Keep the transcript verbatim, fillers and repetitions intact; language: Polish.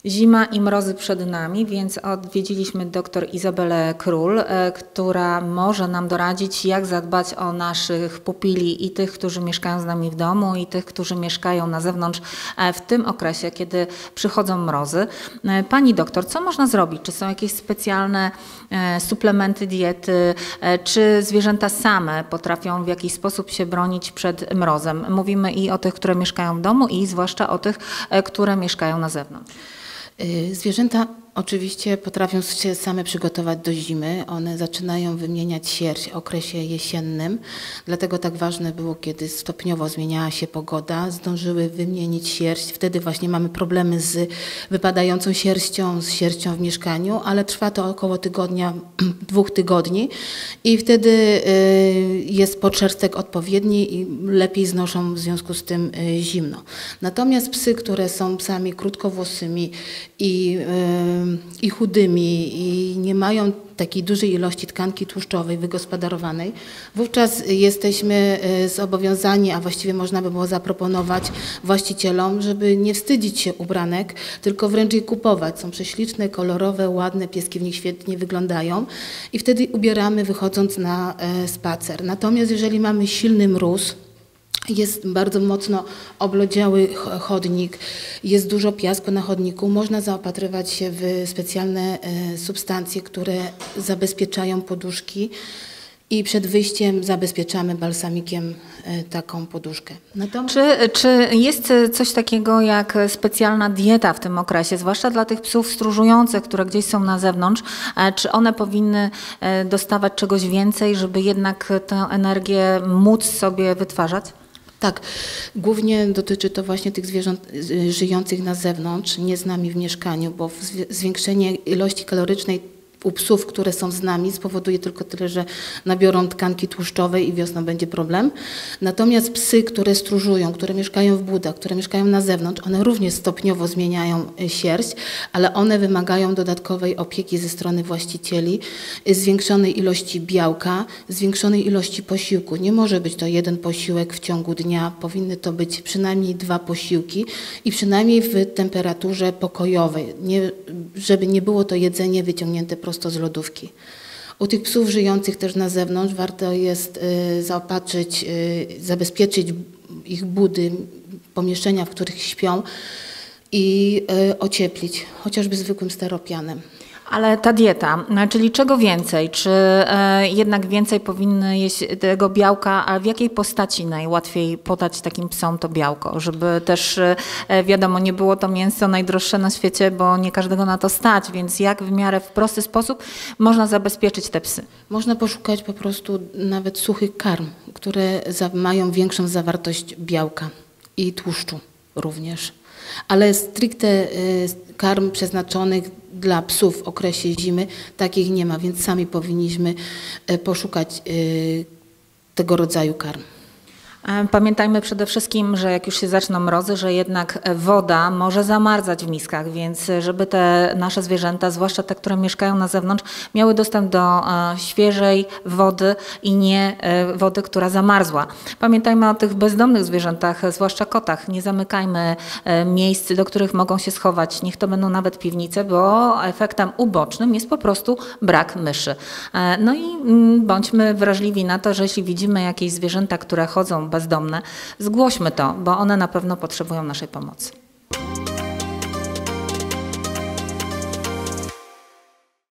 Zima i mrozy przed nami, więc odwiedziliśmy dr Izabelę Król, która może nam doradzić, jak zadbać o naszych pupili i tych, którzy mieszkają z nami w domu, i tych, którzy mieszkają na zewnątrz w tym okresie, kiedy przychodzą mrozy. Pani doktor, co można zrobić? Czy są jakieś specjalne suplementy diety? Czy zwierzęta same potrafią w jakiś sposób się bronić przed mrozem? Mówimy i o tych, które mieszkają w domu, i zwłaszcza o tych, które mieszkają na zewnątrz. Zwierzęta oczywiście potrafią się same przygotować do zimy. One zaczynają wymieniać sierść w okresie jesiennym. Dlatego tak ważne było, kiedy stopniowo zmieniała się pogoda, zdążyły wymienić sierść. Wtedy właśnie mamy problemy z wypadającą sierścią, z sierścią w mieszkaniu, ale trwa to około tygodnia, dwóch tygodni i wtedy jest podszerstek odpowiedni i lepiej znoszą w związku z tym zimno. Natomiast psy, które są psami krótkowłosymi i i chudymi i nie mają takiej dużej ilości tkanki tłuszczowej wygospodarowanej, wówczas jesteśmy zobowiązani, a właściwie można by było zaproponować właścicielom, żeby nie wstydzić się ubranek, tylko wręcz je kupować. Są prześliczne, kolorowe, ładne, pieski w nich świetnie wyglądają i wtedy ubieramy, wychodząc na spacer. Natomiast jeżeli mamy silny mróz, jest bardzo mocno oblodziały chodnik, jest dużo piasku na chodniku, można zaopatrywać się w specjalne substancje, które zabezpieczają poduszki i przed wyjściem zabezpieczamy balsamikiem taką poduszkę. Natomiast... Czy, czy jest coś takiego jak specjalna dieta w tym okresie, zwłaszcza dla tych psów stróżujących, które gdzieś są na zewnątrz? Czy one powinny dostawać czegoś więcej, żeby jednak tę energię móc sobie wytwarzać? Tak, głównie dotyczy to właśnie tych zwierząt żyjących na zewnątrz, nie z nami w mieszkaniu, bo zwiększenie ilości kalorycznej u psów, które są z nami, spowoduje tylko tyle, że nabiorą tkanki tłuszczowej i wiosną będzie problem. Natomiast psy, które stróżują, które mieszkają w budach, które mieszkają na zewnątrz, one również stopniowo zmieniają sierść, ale one wymagają dodatkowej opieki ze strony właścicieli, zwiększonej ilości białka, zwiększonej ilości posiłku. Nie może być to jeden posiłek w ciągu dnia, powinny to być przynajmniej dwa posiłki i przynajmniej w temperaturze pokojowej, nie, żeby nie było to jedzenie wyciągnięte prosto z lodówki. U tych psów żyjących też na zewnątrz warto jest y, zaopatrzyć, y, zabezpieczyć ich budy, pomieszczenia, w których śpią i y, ocieplić, chociażby zwykłym steropianem. Ale ta dieta, czyli czego więcej? Czy e, jednak więcej powinny jeść tego białka, a w jakiej postaci najłatwiej podać takim psom to białko? Żeby też, e, wiadomo, nie było to mięso najdroższe na świecie, bo nie każdego na to stać, więc jak w miarę w prosty sposób można zabezpieczyć te psy? Można poszukać po prostu nawet suchych karm, które za, mają większą zawartość białka i tłuszczu również. Ale stricte karm przeznaczonych dla psów w okresie zimy takich nie ma, więc sami powinniśmy poszukać tego rodzaju karm. Pamiętajmy przede wszystkim, że jak już się zaczną mrozy, że jednak woda może zamarzać w miskach, więc żeby te nasze zwierzęta, zwłaszcza te, które mieszkają na zewnątrz, miały dostęp do świeżej wody i nie wody, która zamarzła. Pamiętajmy o tych bezdomnych zwierzętach, zwłaszcza kotach. Nie zamykajmy miejsc, do których mogą się schować. Niech to będą nawet piwnice, bo efektem ubocznym jest po prostu brak myszy. No i bądźmy wrażliwi na to, że jeśli widzimy jakieś zwierzęta, które chodzą bezdomne, zgłośmy to, bo one na pewno potrzebują naszej pomocy.